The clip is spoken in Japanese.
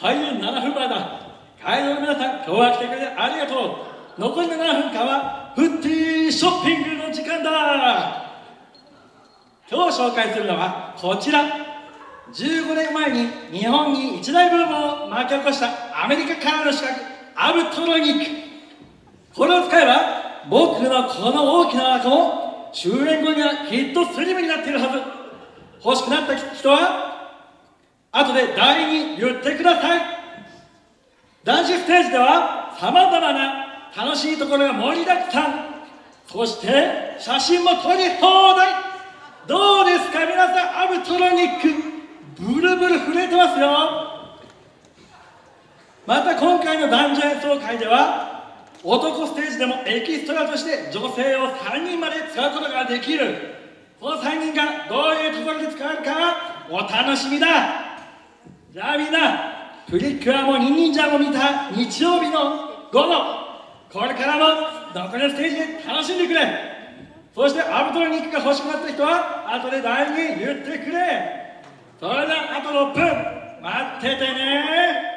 開演7分前だ。会場の皆さん、今日は来てくれてありがとう。残りの7分間はフッティーショッピングの時間だ。今日紹介するのはこちら。15年前に日本に一大ブームを巻き起こしたアメリカからの資格、アブトロニック。これを使えば僕のこの大きな箱も終演後にはきっとスリムになっているはず。欲しくなった人は後で誰に言ってください。男子ステージではさまざまな楽しいところが盛りだくさん。そして写真も撮り放題。どうですか皆さん、アブトロニックブルブル震えてますよ。また今回の男女演奏会では男ステージでもエキストラとして女性を3人まで使うことができる。この3人がどういうところで使えるかお楽しみだ。じゃあみんな、プリキュアもニンニンジャーも見た日曜日の午後、これからも残りのステージで楽しんでくれ。そしてアブトロニックが欲しくなった人は後で誰に言ってくれ。それではあと6分待っててね。